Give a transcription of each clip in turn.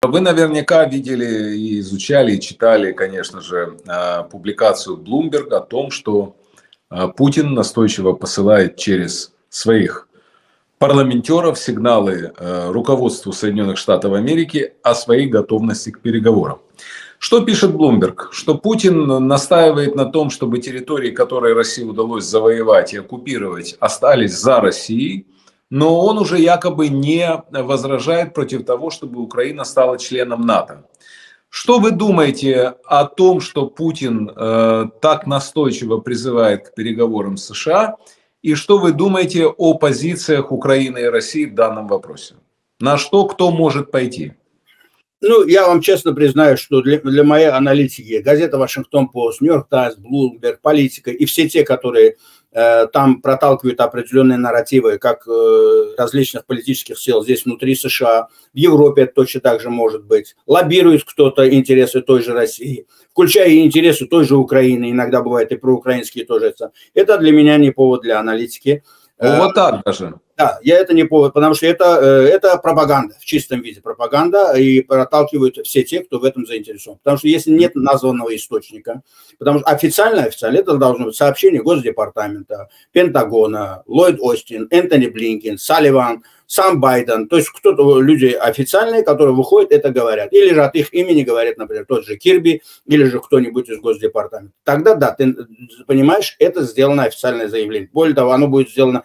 Вы наверняка видели и изучали, и читали, конечно же, публикацию Bloomberg о том, что Путин настойчиво посылает через своих парламентеров сигналы руководству Соединенных Штатов Америки о своей готовности к переговорам. Что пишет Bloomberg? Что Путин настаивает на том, чтобы территории, которые России удалось завоевать и оккупировать, остались за Россией, но он уже якобы не возражает против того, чтобы Украина стала членом НАТО. Что вы думаете о том, что Путин так настойчиво призывает к переговорам с США? И что вы думаете о позициях Украины и России в данном вопросе? На что кто может пойти? Ну, я вам честно признаю, что для моей аналитики газета «Вашингтон-Пост», «Нью-Йорк Таймс», «Блумберг», «Политика» и все те, которые там проталкивают определенные нарративы, как различных политических сил здесь внутри США, в Европе это точно так же может быть, лоббирует кто-то интересы той же России, включая и интересы той же Украины, иногда бывает и проукраинские тоже. Это для меня не повод для аналитики. Вот так даже. Да, это не повод, потому что это пропаганда, в чистом виде пропаганда, и проталкивают все те, кто в этом заинтересован. Потому что если нет названного источника, потому что официально это должно быть сообщение Госдепартамента, Пентагона, Ллойд Остин, Энтони Блинкен, Салливан, сам Байден, то есть кто-то, люди официальные, которые выходят, это говорят. Или же от их имени говорят, например, тот же Кирби, или же кто-нибудь из Госдепартамента. Тогда, да, ты понимаешь, это сделано официальное заявление. Более того, оно будет сделано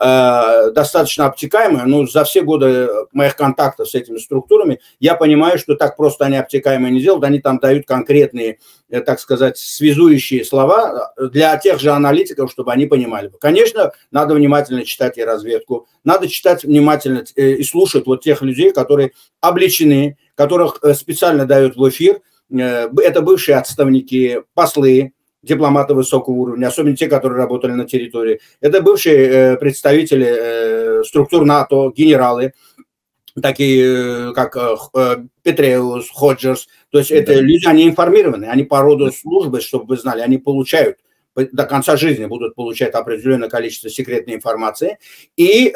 достаточно обтекаемое, но за все годы моих контактов с этими структурами я понимаю, что так просто они обтекаемые не делают, они там дают конкретные, так сказать, связующие слова для тех же аналитиков, чтобы они понимали. Конечно, надо внимательно читать и разведку, надо читать внимательно и слушать вот тех людей, которые обличены, которых специально дают в эфир, это бывшие отставники, послы, дипломаты высокого уровня, особенно те, которые работали на территории. Это бывшие представители структур НАТО, генералы, такие как Петреус, Ходжерс. То есть это люди, они информированы, они по роду службы, чтобы вы знали, они получают до конца жизни будут получать определенное количество секретной информации. И,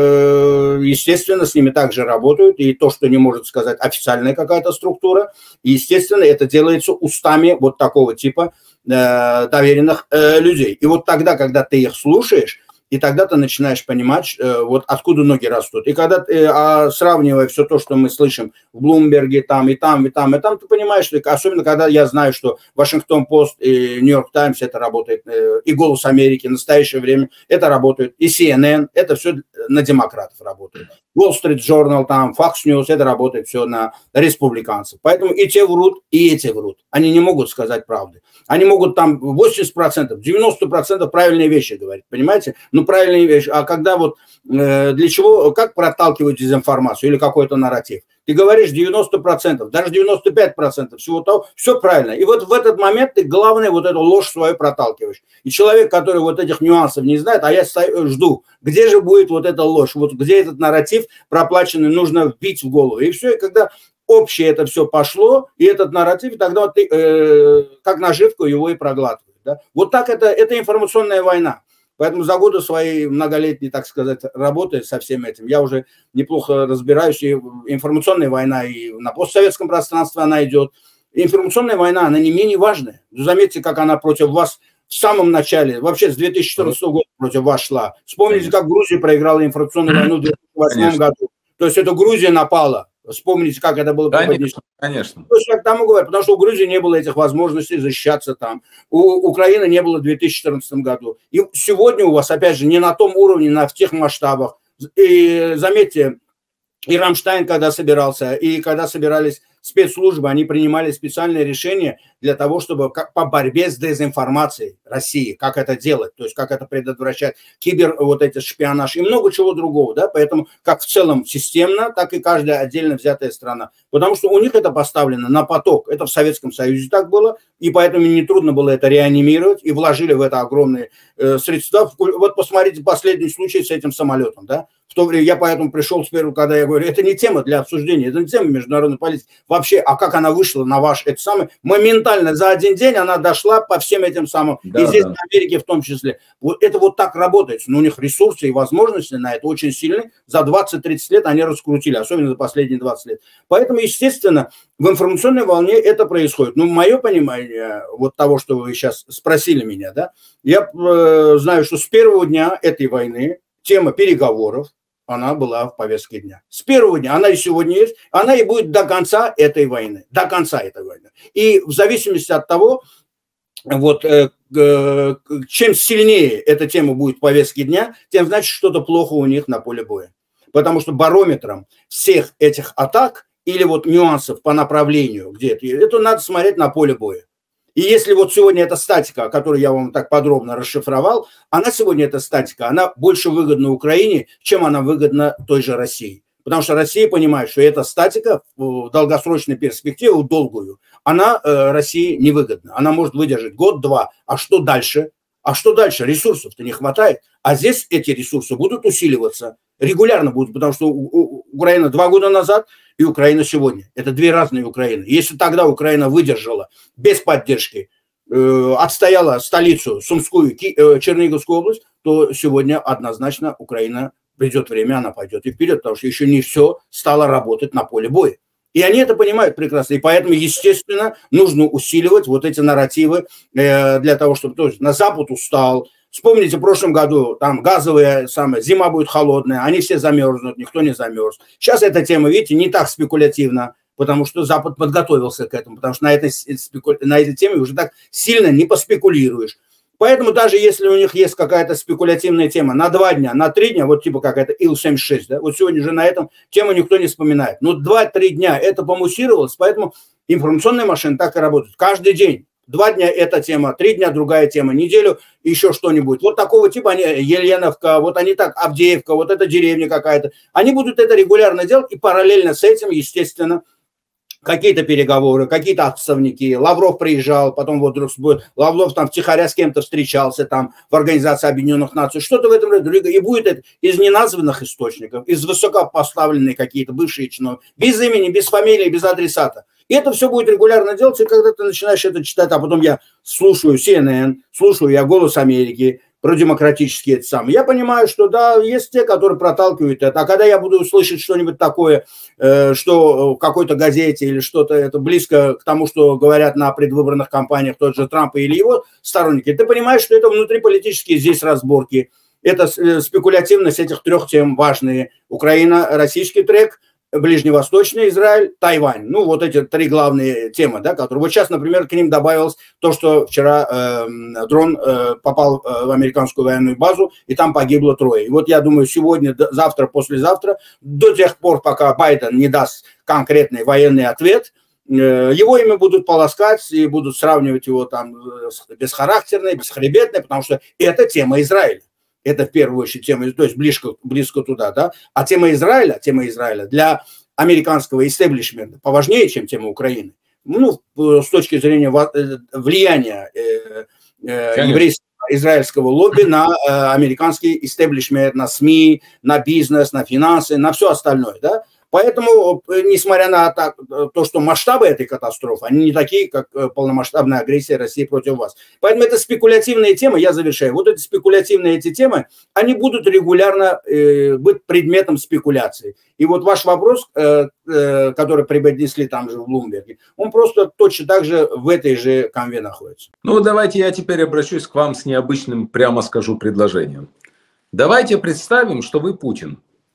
естественно, с ними также работают. И то, что не может сказать официальная какая-то структура, естественно, это делается устами вот такого типа доверенных людей. И вот тогда, когда ты их слушаешь, и тогда ты начинаешь понимать, вот откуда ноги растут. И когда ты, сравнивая все то, что мы слышим в Блумберге, там, и там, и там, и там, ты понимаешь, что, особенно когда я знаю, что Вашингтон-Пост и Нью-Йорк Таймс это работает, и Голос Америки в настоящее время это работает, и CNN, это все на демократов работает. Wall Street Journal, там, Fox News, это работает все на республиканцев. Поэтому и те врут, и эти врут. Они не могут сказать правды. Они могут там 80%, 90% правильные вещи говорить, понимаете? Ну, правильные вещи. А когда вот для чего, как проталкивать дезинформацию или какой-то нарратив? Ты говоришь 90%, даже 95% всего того, все правильно. И вот в этот момент ты, главное, вот эту ложь свою проталкиваешь. И человек, который вот этих нюансов не знает, а я жду, где же будет вот эта ложь, вот где этот нарратив проплаченный нужно вбить в голову. И все, и когда общее это все пошло, и этот нарратив, тогда ты как наживку его и проглатываешь. Да? Вот так это информационная война. Поэтому за годы своей многолетней, так сказать, работы со всем этим я уже неплохо разбираюсь. И информационная война, и на постсоветском пространстве она идет. И информационная война, она не менее важная. Заметьте, как она против вас в самом начале, вообще с 2014 года против вас шла. Вспомните, как Грузия проиграла информационную войну в 2008 году. То есть это Грузия напала. Вспомните, как это было преподнесено. Конечно. То есть, как тому говорят, потому что у Грузии не было этих возможностей защищаться там. У Украины не было в 2014 году. И сегодня у вас, опять же, не на том уровне, в тех масштабах. И заметьте, и Рамштайн, когда собирался, и когда собирались спецслужбы, они принимали специальные решения для того, чтобы по борьбе с дезинформацией России, как это делать, то есть как это предотвращать, вот этот шпионаж и много чего другого, да, поэтому как в целом системно, так и каждая отдельно взятая страна, потому что у них это поставлено на поток, это в Советском Союзе так было, и поэтому нетрудно было это реанимировать, и вложили в это огромные средства. Вот посмотрите последний случай с этим самолетом, да, В то время я поэтому пришел сперва, когда я говорю, это не тема для обсуждения, это не тема международной политики. Вообще, а как она вышла на ваш, это самое, моментально за один день она дошла по всем этим самым, Да, и здесь да. в Америке в том числе. Вот это вот так работает. Но у них ресурсы и возможности на это очень сильны. За 20-30 лет они раскрутили, особенно за последние 20 лет. Поэтому, естественно, в информационной волне это происходит. Ну, мое понимание вот того, что вы сейчас спросили меня, да, я знаю, что с первого дня этой войны тема переговоров, она была в повестке дня. С первого дня, она и сегодня есть, она и будет до конца этой войны. До конца этой войны. И в зависимости от того, вот, чем сильнее эта тема будет в повестке дня, тем значит что-то плохо у них на поле боя. Потому что барометром всех этих атак или вот нюансов по направлению где-то, это надо смотреть на поле боя. И если вот сегодня эта статика, которую я вам так подробно расшифровал, она сегодня, эта статика, она больше выгодна Украине, чем она выгодна той же России. Потому что Россия понимает, что эта статика в долгосрочной перспективе, в долгую, она России невыгодна. Она может выдержать год-два. А что дальше? А что дальше? Ресурсов-то не хватает. А здесь эти ресурсы будут усиливаться. Регулярно будут, потому что Украина 2 года назад и Украина сегодня. Это две разные Украины. Если тогда Украина выдержала без поддержки, отстояла столицу Сумскую, Черниговскую область, то сегодня однозначно Украина, придет время, она пойдет и вперед, потому что еще не все стало работать на поле боя. И они это понимают прекрасно. И поэтому, естественно, нужно усиливать вот эти нарративы для того, чтобы... То есть на Запад устал. Вспомните, в прошлом году там газовая зима будет холодная, они все замерзнут, никто не замерз. Сейчас эта тема, видите, не так спекулятивна, потому что Запад подготовился к этому, потому что на этой теме уже так сильно не поспекулируешь. Поэтому даже если у них есть какая-то спекулятивная тема на 2 дня, на 3 дня, вот типа какая-то Ил-76, да, вот сегодня же на этом тему никто не вспоминает. Но 2-3 дня это помуссировалось, поэтому информационная машина так и работает. Каждый день. 2 дня эта тема, 3 дня другая тема, неделю еще что-нибудь. Вот такого типа они, Еленовка, вот они так, Авдеевка, вот эта деревня какая-то. Они будут это регулярно делать, и параллельно с этим, естественно, какие-то переговоры, какие-то отставники. Лавров приезжал, потом вот вдруг Лавров там втихаря с кем-то встречался там в Организации Объединенных Наций. Что-то в этом роде. И будет это из неназванных источников, из высокопоставленные какие-то бывшие чиновники, без имени, без фамилии, без адресата. И это все будет регулярно делаться, и когда ты начинаешь это читать, а потом я слушаю CNN, слушаю я «Голос Америки», про демократические это самые. Я понимаю, что да, есть те, которые проталкивают это. А когда я буду слышать что-нибудь такое, что в какой-то газете или что-то это близко к тому, что говорят на предвыборных кампаниях тот же Трамп или его сторонники, ты понимаешь, что это внутриполитические здесь разборки. Это спекулятивность этих 3 тем важные. Украина, российский трек, Ближневосточный, Израиль, Тайвань. Ну, вот эти 3 главные темы, да, которые... Вот сейчас, например, к ним добавилось то, что вчера дрон попал в американскую военную базу, и там погибло 3. И вот я думаю, сегодня, завтра, послезавтра, до тех пор, пока Байден не даст конкретный военный ответ, его ими будут полоскать и будут сравнивать его там бесхарактерной, бесхребетной, потому что это тема Израиля. Это в первую очередь тема, то есть близко туда, да. А тема Израиля для американского истеблишмента поважнее, чем тема Украины. Ну, с точки зрения влияния еврейского, израильского лобби на американский истеблишмент, на СМИ, на бизнес, на финансы, на все остальное, да. Поэтому, несмотря на то, что масштабы этой катастрофы, они не такие, как полномасштабная агрессия России против вас. Поэтому это спекулятивные темы, я завершаю. Вот эти спекулятивные эти темы, они будут регулярно быть предметом спекуляции. И вот ваш вопрос, который преподнесли там же в Блумберге, он просто точно так же в этой же канве находится. Ну, давайте я теперь обращусь к вам с необычным, прямо скажу, предложением. Давайте представим, что вы Путин.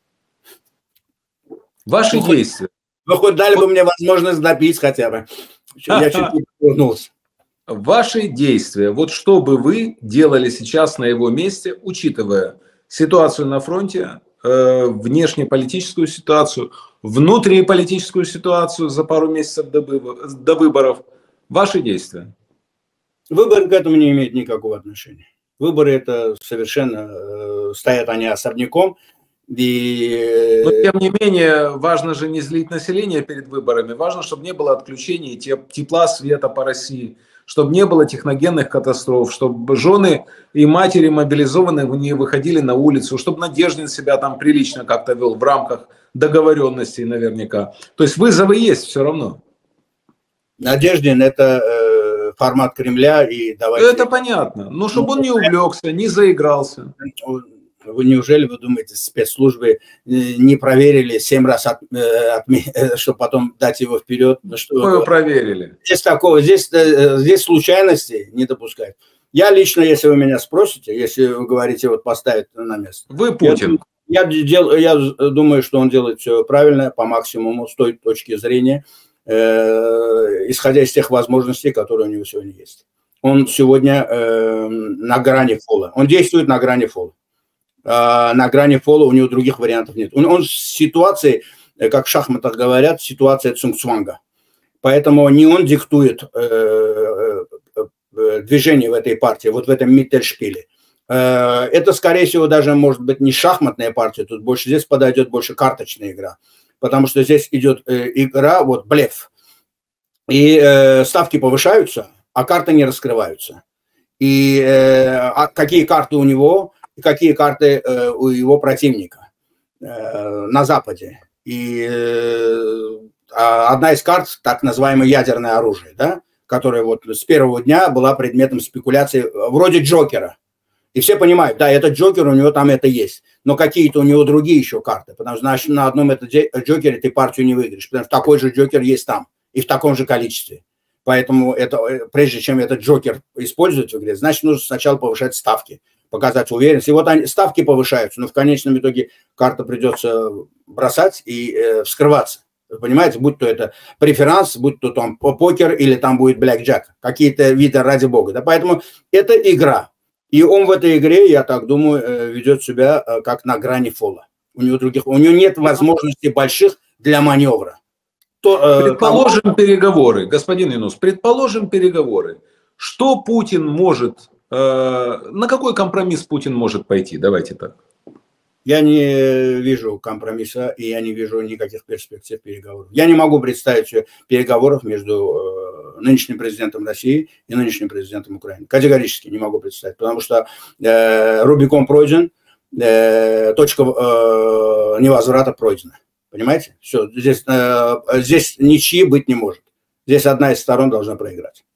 Ваши действия. Вы хоть дали бы мне возможность допить хотя бы. Я чуть-чуть вернулся. Ваши действия. Вот что бы вы делали сейчас на его месте, учитывая ситуацию на фронте, внешнеполитическую ситуацию, внутриполитическую ситуацию за пару месяцев до выборов. Ваши действия. Выборы к этому не имеют никакого отношения. Выборы это совершенно стоят они особняком. Но тем не менее, важно же не злить население перед выборами. Важно, чтобы не было отключения тепла, света по России. чтобы не было техногенных катастроф, чтобы жены и матери мобилизованные не выходили на улицу, чтобы Надеждин себя там прилично как-то вел в рамках договоренностей наверняка. То есть вызовы есть все равно. Надеждин – это формат Кремля, и давайте… Это понятно. Но чтобы он не увлекся, не заигрался. Неужели вы думаете, спецслужбы не проверили 7 раз, чтобы потом дать его вперед? Мы проверили. Здесь такого, здесь случайностей не допускают. Я лично, если вы меня спросите, если вы говорите, вот поставить на место. Вы Путин. Я думаю, что он делает все правильно, по максимуму, с той точки зрения, исходя из тех возможностей, которые у него сегодня есть. Он сегодня на грани фола. Он действует на грани фола. На грани фола у него других вариантов нет. Он в ситуации, как в шахматах говорят, ситуация цунгцванга. Поэтому не он диктует движение в этой партии, вот в этом миттельшпиле. Это, скорее всего, даже может быть не шахматная партия, тут больше здесь подойдет больше карточная игра. Потому что здесь идет игра, вот блеф. И ставки повышаются, а карты не раскрываются. И какие карты у него, и какие карты у его противника на Западе. И одна из карт, так называемое ядерное оружие, да, которая вот с первого дня была предметом спекуляции, вроде Джокера. И все понимают, да, этот Джокер, у него там это есть. Но какие-то у него другие еще карты. Потому что на одном этом Джокере ты партию не выиграешь. Потому что такой же Джокер есть там. И в таком же количестве. Поэтому прежде чем этот Джокер использовать в игре, значит, нужно сначала повышать ставки. Показать уверенность. И вот ставки повышаются. Но в конечном итоге карту придется бросать и вскрываться. Вы понимаете, будь то это преферанс, будь то там покер или там будет блэкджек. Какие-то виды ради бога. Да? Поэтому это игра. И он в этой игре, я так думаю, ведет себя как на грани фола. У него нет возможностей больших для маневра. Предположим переговоры, господин Юнус, предположим переговоры. Что Путин может, на какой компромисс Путин может пойти? Давайте так. Я не вижу компромисса, и я не вижу никаких перспектив переговоров. Я не могу представить переговоров между нынешним президентом России и нынешним президентом Украины. Категорически не могу представить, потому что Рубикон пройден, точка невозврата пройдена. Понимаете? Все, здесь ничьи быть не может. Здесь одна из сторон должна проиграть.